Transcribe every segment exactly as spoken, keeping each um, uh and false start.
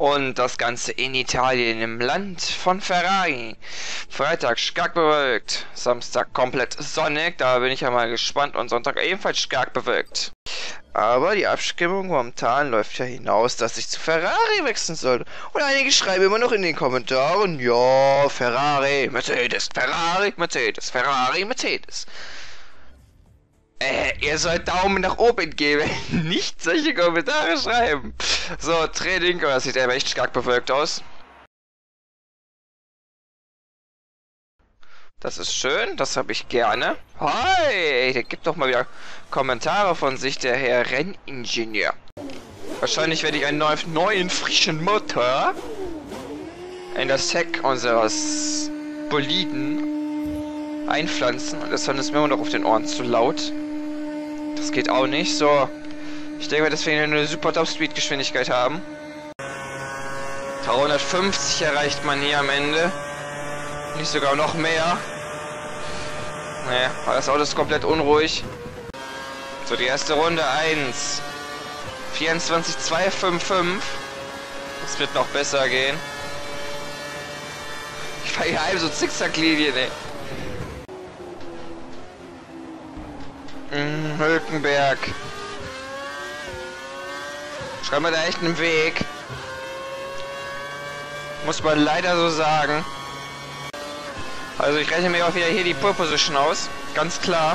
Und das Ganze in Italien, im Land von Ferrari. Freitag stark bewölkt, Samstag komplett sonnig, da bin ich ja mal gespannt, und Sonntag ebenfalls stark bewölkt. Aber die Abstimmung momentan läuft ja hinaus, dass ich zu Ferrari wechseln sollte. Und einige schreiben immer noch in den Kommentaren, ja, Ferrari, Mercedes, Ferrari, Mercedes, Ferrari, Mercedes. Äh, ihr sollt Daumen nach oben geben, nicht solche Kommentare schreiben. So, Training, oh, das sieht ja echt stark bewölkt aus. Das ist schön, das habe ich gerne. Hi, der gibt doch mal wieder Kommentare von sich, der Herr Renningenieur. Wahrscheinlich werde ich einen neuen, neuen frischen Motor in das Heck unseres Boliden einpflanzen. Und das Sound ist mir immer noch auf den Ohren zu laut. Das geht auch nicht. So, ich denke mal, dass wir hier eine super Top-Speed-Geschwindigkeit haben. dreihundertfünfzig erreicht man hier am Ende. Nicht sogar noch mehr. Nee, aber das Auto ist komplett unruhig. So, die erste Runde eins. vierundzwanzig Komma zweihundertfünfundfünfzig. Das wird noch besser gehen. Ich fahre hier so Zickzacklinien, ey. Hm, Hülkenberg. Schreibt mir da echt einen Weg. Muss man leider so sagen. Also ich rechne mir auch wieder hier die Pole Position aus. Ganz klar.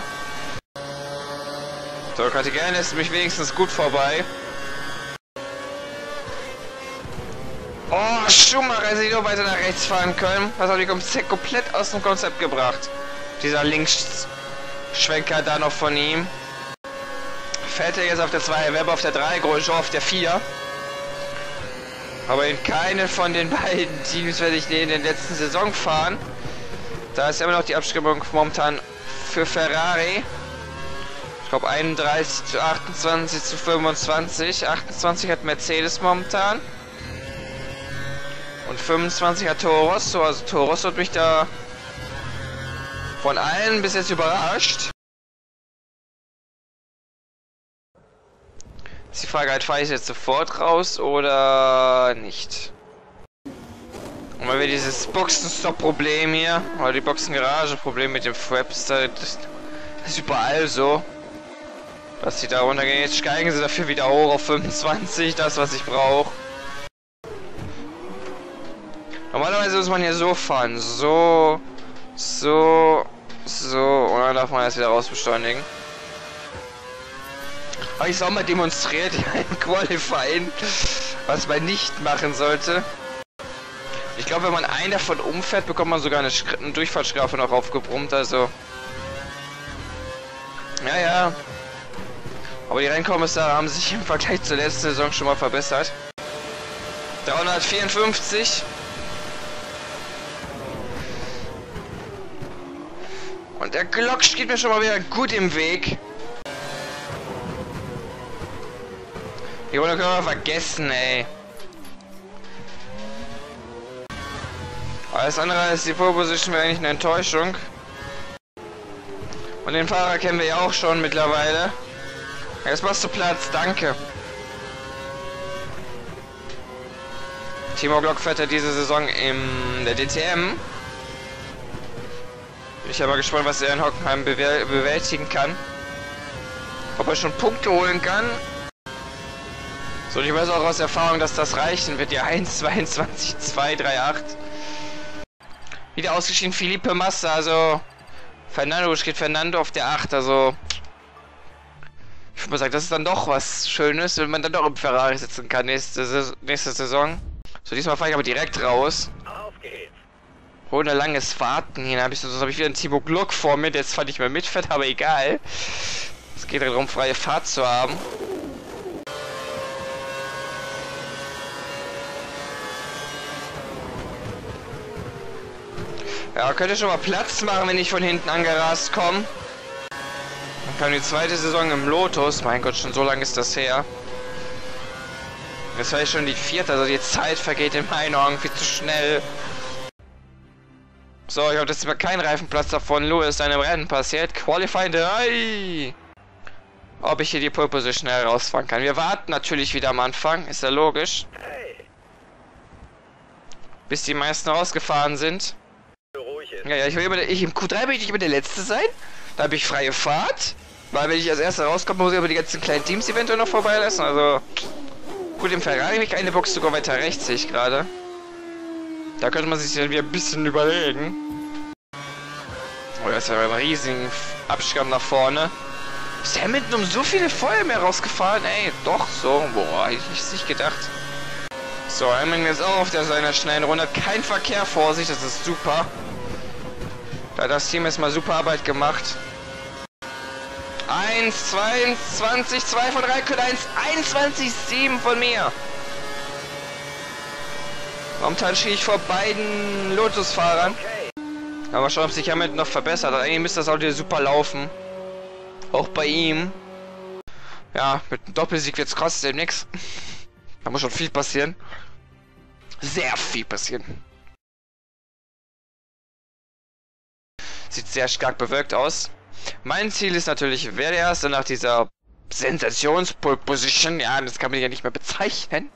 So, Kategorie lässt mich wenigstens gut vorbei. Oh, Schumacher hätte nur weiter nach rechts fahren können. Das hat mich komplett aus dem Konzept gebracht. Dieser Linksschwenker da noch von ihm. Fährt er jetzt auf der zwei, Webber auf der drei, Grosjean auf der vier. Aber in keinen von den beiden Teams werde ich in der letzten Saison fahren. Da ist immer noch die Abstimmung momentan für Ferrari. Ich glaube einunddreißig zu achtundzwanzig zu fünfundzwanzig. achtundzwanzig hat Mercedes momentan. Und fünfundzwanzig hat Toro Rosso. Also Toro Rosso hat mich da von allen bis jetzt überrascht. Ist die Frage halt, fahre ich jetzt sofort raus oder nicht? Und weil wir dieses Boxenstopp-Problem hier, oder die Boxengarage-Problem mit dem Fraps, das ist überall so, dass die da runtergehen. Jetzt steigen sie dafür wieder hoch auf fünfundzwanzig, das was ich brauche. Normalerweise muss man hier so fahren, so, so, so, und dann darf man jetzt wieder rausbeschleunigen. Habe ich es auch mal demonstriert im Qualifying, was man nicht machen sollte. Ich glaube, wenn man einen davon umfährt, bekommt man sogar eine, eine Durchfahrtsstrafe noch aufgebrummt, also... Ja, ja. Aber die Rennkommissare haben sich im Vergleich zur letzten Saison schon mal verbessert. dreihundertvierundfünfzig. Und der Glock steht mir schon mal wieder gut im Weg. Die Runde können wir vergessen, ey. Alles andere als die Pole Position wäre eigentlich eine Enttäuschung. Und den Fahrer kennen wir ja auch schon mittlerweile. Jetzt machst du Platz, danke. Timo Glock fährt ja diese Saison in der D T M. Bin ich aber gespannt, was er in Hockenheim bewältigen kann. Ob er schon Punkte holen kann. So, und ich weiß auch aus Erfahrung, dass das reichen wird. Ja, eins zweiundzwanzig zwei achtunddreißig. Wieder ausgeschieden Felipe Massa, also Fernando, steht Fernando auf der acht, also ich würde mal sagen, das ist dann doch was Schönes, wenn man dann doch im Ferrari sitzen kann nächste, nächste Saison. So, diesmal fahre ich aber direkt raus. Ohne langes Warten, hier habe ich, sonst habe ich wieder einen Timo Glock vor mir, der jetzt zwar nicht mehr mitfährt, aber egal. Es geht darum, freie Fahrt zu haben. Ja, könnte schon mal Platz machen, wenn ich von hinten angerast komme. Dann kam die zweite Saison im Lotus. Mein Gott, schon so lange ist das her. Das war schon die vierte, also die Zeit vergeht in meinen Augen viel zu schnell. So, ich habe jetzt mal keinen Reifenplatz davon. Lewis, deinem Rennen passiert. Qualifying drei. Ob ich hier die Pole Position herausfahren kann. Wir warten natürlich wieder am Anfang, ist ja logisch. bis die meisten rausgefahren sind. Ja, ja, ich will immer, ich, im Q drei will ich immer der Letzte sein. Da habe ich freie Fahrt. Weil wenn ich als Erster rauskomme, muss ich aber die ganzen kleinen Teams eventuell noch vorbeilassen. Also gut, im Ferrari habe ich eine Box sogar weiter rechts, sehe ich gerade. Da könnte man sich dann wieder ein bisschen überlegen. Oh, da ist ja ein riesigen Abstand nach vorne. Ist Hamilton um so viele Feuer mehr rausgefahren? Ey, doch so. Boah, hätte ich nicht gedacht. So, Hamilton ist auch auf der seiner schnellen Runde. Kein Verkehr vor sich, das ist super. Da hat das Team jetzt mal super Arbeit gemacht. eins, zweiundzwanzig, zwei von drei, eins, einundzwanzig, sieben von mir. Momentan stehe ich vor beiden Lotus-Fahrern. Aber mal schauen, ob sich Hamilton noch verbessert. Aber eigentlich müsste das Auto super laufen. Auch bei ihm. Ja, mit einem Doppelsieg wird es trotzdem nichts. Da muss schon viel passieren. Sehr viel passieren. Sieht sehr stark bewölkt aus. Mein Ziel ist natürlich, wer der Erste nach dieser Sensations-Pole-Position, ja, das kann man ja nicht mehr bezeichnen.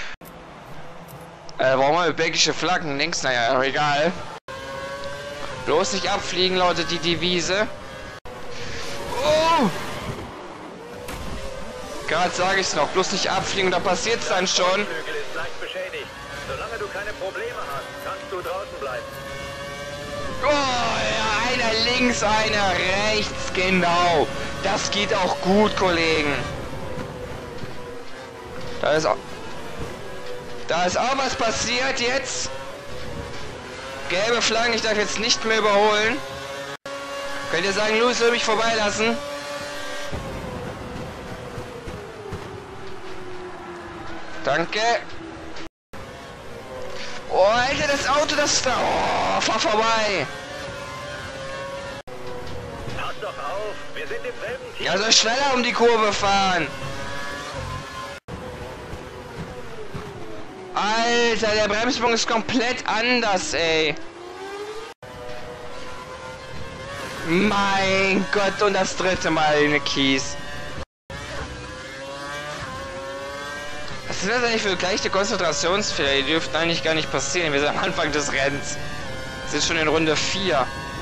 Äh, warum haben wir belgische Flaggen links? Naja, egal. Bloß nicht abfliegen, lautet die Devise. Oh! Gerade sage ich es noch, bloß nicht abfliegen, da passiert es dann schon. Ist leicht beschädigt. Solange du keine Probleme hast, kannst du draußen bleiben. Oh, ja, einer links, einer rechts, genau. Das geht auch gut, Kollegen. Da ist auch, da ist auch was passiert jetzt. Gelbe Flaggen, ich darf jetzt nicht mehr überholen. Könnt ihr sagen, Louis will mich vorbeilassen? Danke. Oh, Alter, das Auto, das da. Oh, fahr vorbei. Pass doch auf, wir sind im selben Team. Ja, soll schneller um die Kurve fahren. Alter, der Bremspunkt ist komplett anders, ey. Mein Gott, und das dritte Mal in den Kies. Was sind das eigentlich für gleiche Konzentrationsfehler? Die dürften eigentlich gar nicht passieren. Wir sind am Anfang des Rennens. Wir sind schon in Runde vier.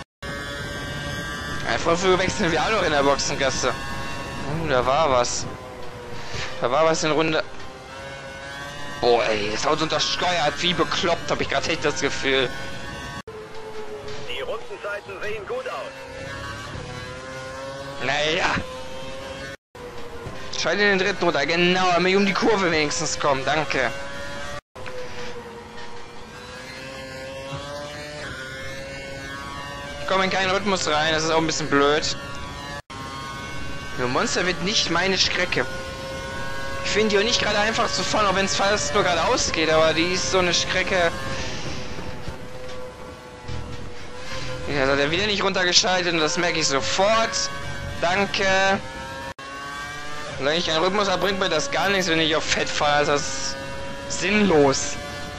Ja, voll früh wechseln wir auch noch in der Boxengasse. Oh, da war was. Da war was in Runde... Boah, ey, das Auto untersteuert. Wie bekloppt, habe ich gerade echt das Gefühl. Die Rundenzeiten sehen gut aus. Naja. Scheint in den dritten runter. Genau, damit ich um die Kurve wenigstens kommen. Danke. Ich komme in keinen Rhythmus rein. Das ist auch ein bisschen blöd. Nur Monster wird nicht meine Strecke. Ich finde die auch nicht gerade einfach zu fahren, auch wenn es fast nur geradeaus geht. Aber die ist so eine Strecke... Ja, hat er wieder nicht runtergeschaltet und das merke ich sofort. Danke. Solange ich einen Rhythmus habe, bringt mir das gar nichts, wenn ich auf Fett fahre. Ist das sinnlos.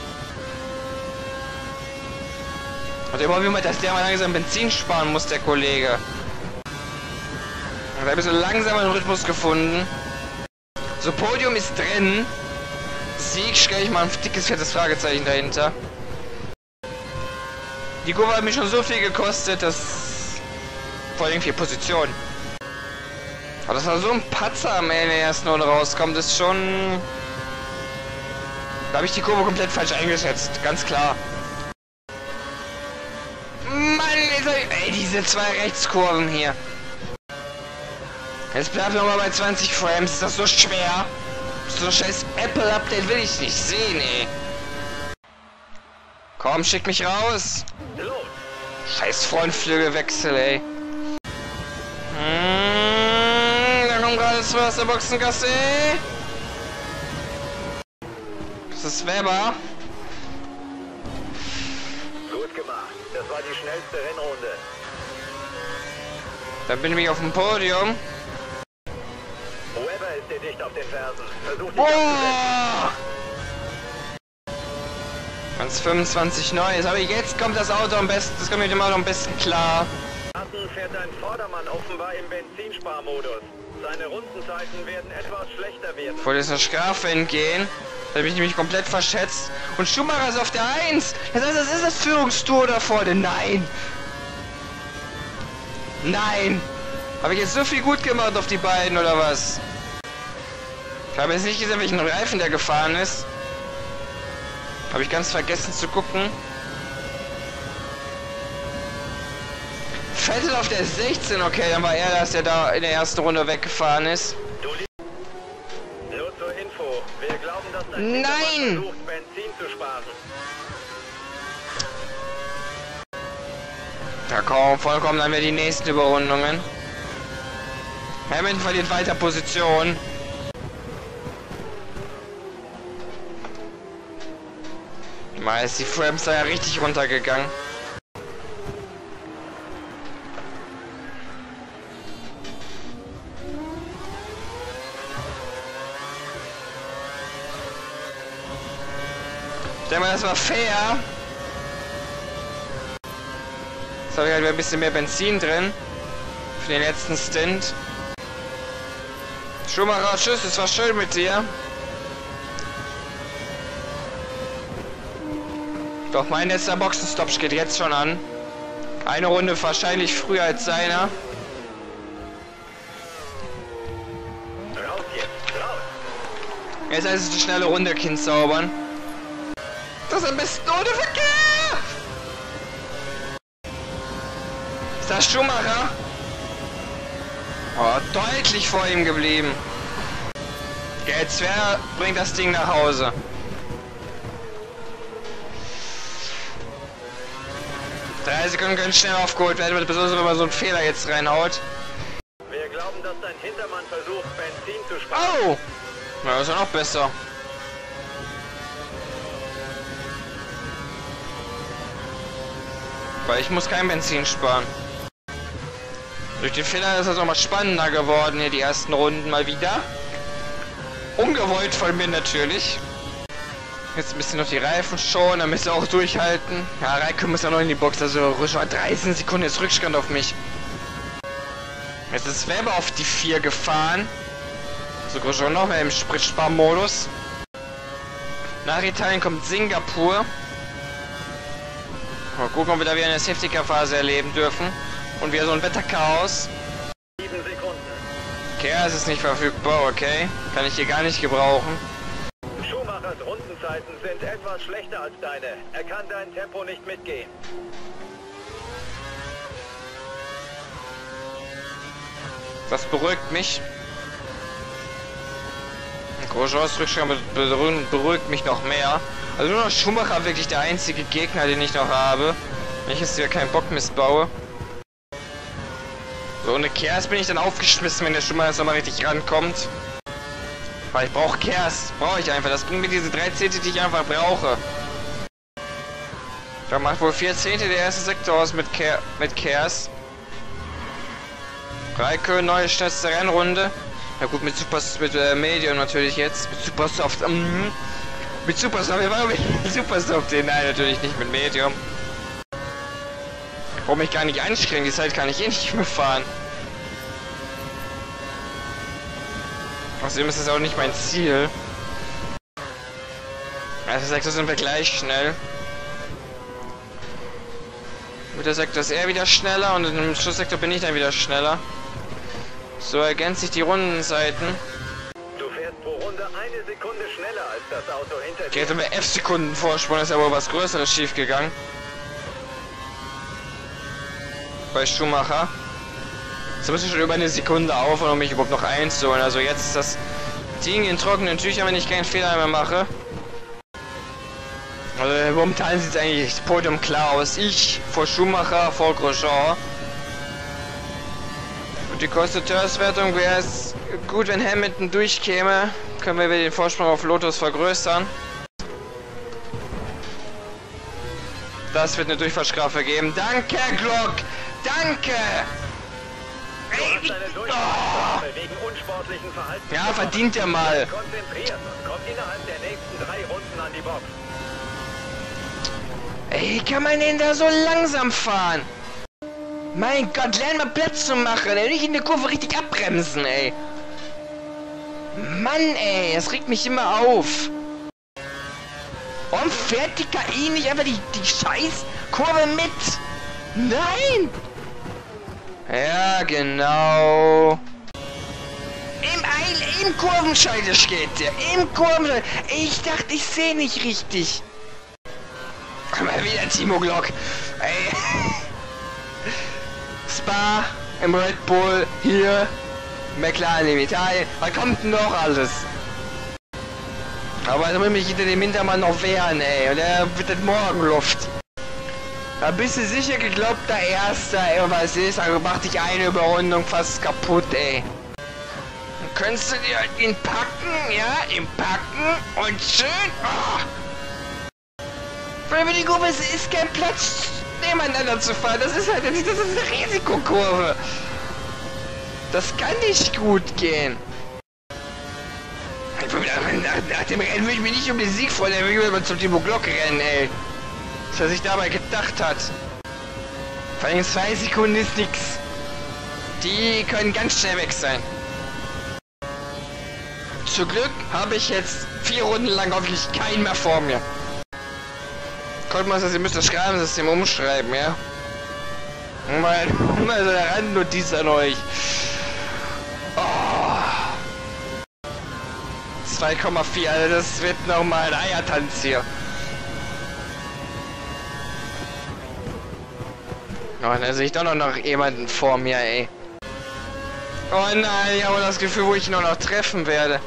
Und immer wie man, dass der mal langsam Benzin sparen muss, der Kollege. Und da habe ich so langsam einen Rhythmus gefunden. So, Podium ist drin. Sieg, stelle ich mal ein dickes, fettes Fragezeichen dahinter. Die Kurve hat mich schon so viel gekostet, dass... Vor allem vier Positionen. Aber dass da so ein Patzer am Ende erst nur rauskommt, ist schon... Da habe ich die Kurve komplett falsch eingeschätzt, ganz klar. Mann, ey, diese zwei Rechtskurven hier. Jetzt bleibt nochmal bei zwanzig Frames, ist das so schwer? So ein scheiß Apple-Update will ich nicht sehen, ey. Komm, schick mich raus. Scheiß Frontflügelwechsel, ey. Mmh, da kommt gerade zwei aus der Boxengasse. Das ist Weber. Gut gemacht. Das war die schnellste Rennrunde. Dann bin ich auf dem Podium. Weber ist dir dicht auf den Fersen. Versuch dich Boah! Ganz fünfundzwanzig Neues, aber jetzt kommt das Auto am besten, das kommt mit dem Auto am besten klar. abzusetzen. Fährt ein Vordermann offenbar im Benzinsparmodus. Seine Rundenzeiten werden etwas schlechter werden. Wollte jetzt eine Strafe entgehen. Da habe ich nämlich komplett verschätzt. Und Schumacher ist auf der eins. Das heißt, das ist das Führungstor da vorne. Nein. Nein. Habe ich jetzt so viel gut gemacht auf die beiden, oder was? Ich habe jetzt nicht gesehen, welchen Reifen der gefahren ist. Habe ich ganz vergessen zu gucken. Vettel auf der sechzehn, okay, dann war er das, der da in der ersten Runde weggefahren ist. Nur zur Info, wir glauben, dass dein Nein! versucht, Benzin zu sparen. Ja komm, vollkommen, dann wäre die nächsten Überrundungen. Hamilton verliert weiter Position. Mal ist die Frames da ja richtig runtergegangen. Ich denke mal, das war fair. Jetzt habe ich halt ein bisschen mehr Benzin drin. Für den letzten Stint. Schumacher, tschüss, es war schön mit dir. Doch mein letzter Boxenstopp steht jetzt schon an. Eine Runde wahrscheinlich früher als seiner. Raus jetzt, raus! Jetzt heißt es eine schnelle Runde, Kind zaubern. Das ist am besten ohne Verkehr! Ist das Schumacher? Oh, deutlich vor ihm geblieben. Jetzt wer bringt das Ding nach Hause? Drei Sekunden können schnell aufgeholt werden, besonders wenn man so einen Fehler jetzt reinhaut. Wir glauben, dass dein Hintermann versucht, Benzin zu sparen. Oh! Na, das ist ja noch besser. Weil ich muss kein Benzin sparen. Durch den Fehler ist es auch mal spannender geworden hier die ersten Runden mal wieder. Ungewollt von mir natürlich. Jetzt ein bisschen noch die Reifen schon, dann müssen wir auch durchhalten. Ja, Raikkonen muss ja noch in die Box, also Roger hat dreizehn Sekunden jetzt Rückstand auf mich. Jetzt ist Weber auf die vier gefahren. So, Roger noch mehr im Spritsparmodus. Nach Italien kommt Singapur. Mal gucken, ob wir da wieder eine Safety-Car-Phase erleben dürfen. Und wieder so ein Wetterchaos. Sieben Sekunden. Okay, es ist nicht verfügbar, okay. Kann ich hier gar nicht gebrauchen. Schumachers Rundenzeiten sind etwas schlechter als deine. Er kann dein Tempo nicht mitgehen. Das beruhigt mich. Grosjeans Rückstand beruhigt, beruhigt mich noch mehr. Also nur noch Schumacher wirklich der einzige Gegner, den ich noch habe. Wenn ich jetzt wieder keinen Bock missbaue. So, ohne Kers bin ich dann aufgeschmissen, wenn der Schumacher jetzt nochmal richtig rankommt. Weil ich brauche Kers. Brauche ich einfach. Das bringt mir diese drei Zehntel, die ich einfach brauche. Da macht wohl vier Zehntel der erste Sektor aus mit, Ker mit Kers. Raikkonen, neue schnellste Rennrunde. Ja gut, mit Super mit äh, Medium natürlich jetzt. Mit Supersoft. Mm, mit Supersoft. Wir waren mit Supersoft. Nein, natürlich nicht mit Medium. Ich brauche mich gar nicht anstrengen. Die Zeit kann ich eh nicht mehr fahren. Außerdem ist das auch nicht mein Ziel. Also Sektor sind wir gleich schnell. Mit der Sektor ist er wieder schneller und im Schlusssektor bin ich dann wieder schneller. So ergänzt sich die Rundenseiten. Du fährst pro Runde eine Sekunde schneller als das Auto hinter dir. Okay, jetzt haben wir F-Sekunden Vorsprung, ist ja wohl was Größeres schief gegangen. Bei Schumacher. Jetzt müssen wir schon über eine Sekunde auf, um mich überhaupt noch einzuholen. Also jetzt ist das Ding in trockenen Tüchern, wenn ich keinen Fehler mehr mache. Also momentan sieht es eigentlich das Podium klar aus. Ich vor Schumacher, vor Grosjean. Und die Konstrukteurswertung wäre es gut, wenn Hamilton durchkäme. Können wir den Vorsprung auf Lotus vergrößern. Das wird eine Durchfahrtsstrafe geben. Danke, Glock! Danke! Du hast eine Durchfahrtsstrafe wegen unsportlichen Verhaltens. Ja, verdient er mal. Konzentriert und kommt innerhalb der nächsten drei Runden an die Box. Ey, kann man denn da so langsam fahren? Mein Gott, lern mal Platz zu machen, ey. Nicht in der Kurve richtig abbremsen, ey. Mann, ey, das regt mich immer auf. Warum fährt die K I nicht einfach die, die scheiß Kurve mit? Nein! Ja, genau. Im Eil, im Kurvenschalter steht der. Im Kurvenschalter. Ich dachte, ich sehe nicht richtig. Mal wieder Timo Glock. Ey. Spa im Red Bull, hier. McLaren in Italien. Was kommt denn noch alles? Aber da muss ich mich hinter dem Hintermann noch wehren, ey. Und er wird das morgen Luft. Da bist du sicher geglaubter Erster, ey, was ist, also macht dich eine Überrundung fast kaputt, ey. Dann könntest du dir halt ihn packen, ja, ihn packen und schön, oh. Weil über die Kurve ist, ist kein Platz, nebeneinander zu fahren, das ist halt, das ist eine Risikokurve. Das kann nicht gut gehen. Nach, nach dem Rennen würde ich mich nicht um den Sieg freuen, dann würde ich mal zum Timo Glock rennen, ey. Was er sich dabei gedacht hat. Vor allem zwei Sekunden ist nix. Die können ganz schnell weg sein. Zum Glück habe ich jetzt vier Runden lang hoffentlich keinen mehr vor mir. Codemeister, Sie müssen das Schreibensystem umschreiben, ja? Mal, mal so eine Randnotiz an euch. Oh. zwei Komma vier, also das wird nochmal ein Eiertanz hier. Oh, da sehe ich doch noch, noch jemanden vor mir, ey. Oh nein, ich habe das Gefühl, wo ich ihn noch, noch treffen werde.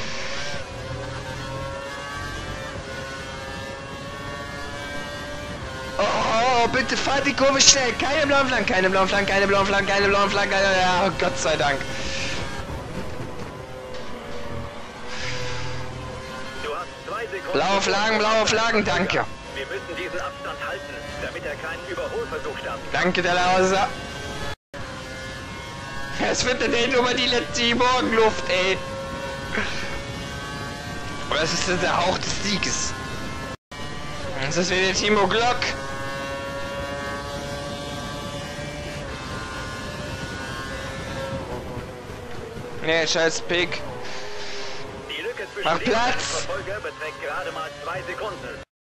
Oh, bitte fahrt die Kurve schnell. Keine blauen Flanken, keine blauen Flanken, keine blauen Flanken, keine blauen Flanken. Ja, Gott sei Dank. Du hast zwei Sekunden. Blaue Flaggen, blaue Flaggen, danke. Wir müssen diesen Abstand halten, damit er keinen Überholversuch startet. Danke, der Lauser. Es wird denn nur mal die letzte Morgenluft, ey. Oder es ist der Hauch des Sieges. Das ist wieder Timo Glock. Nee, scheiß Pick. Die Lücke zwischen Mach dir und deinem Platz. Verfolger beträgt gerade mal zwei Sekunden.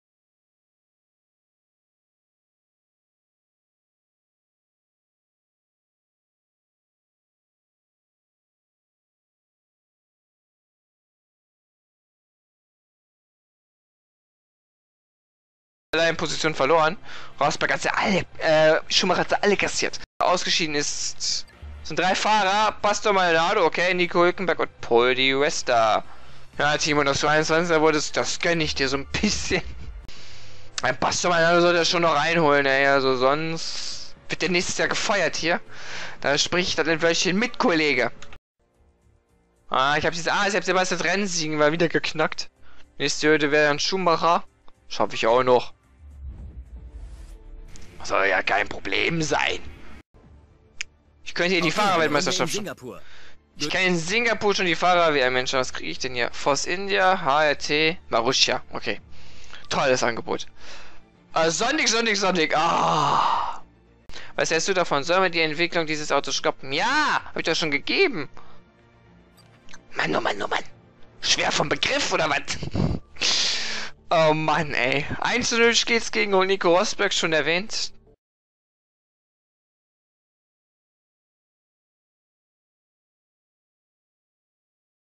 In Position verloren. Rosberg hat sie alle, äh, Schumacher hat sie alle kassiert. Ausgeschieden ist, sind drei Fahrer, Pastor Maldonado, okay, Nico Hülkenberg und Paul Di Resta. Ja, Timo, das zweiundzwanziger wurde es, das gönne ich dir so ein bisschen. Ein Pastor Maldonado soll das schon noch reinholen, ey, also sonst wird der nächstes Jahr gefeuert hier. Da spricht dann ein Wörtchen mit, Kollege. Ah, ich hab dieses, ah, ich hab Sebastian Rennsiegen, war wieder geknackt. Nächste Hürde wäre ein Schumacher. Schaffe ich auch noch. Soll ja kein Problem sein. Ich könnte hier die Fahrerweltmeisterschaft schon. Ich kann in Singapur schon die Fahrer-W M Mensch. Was kriege ich denn hier? Force India, H R T, Marussia. Okay. Tolles Angebot. Uh, Sonic, Sonic, Sonic. Ah. Was hältst du davon? Sollen wir die Entwicklung dieses Autos stoppen? Ja! Hab ich doch schon gegeben. Mann, oh Mann, oh Mann. Schwer vom Begriff, oder was? Oh Mann, ey. eins zu null geht's gegen Nico Rosberg, schon erwähnt.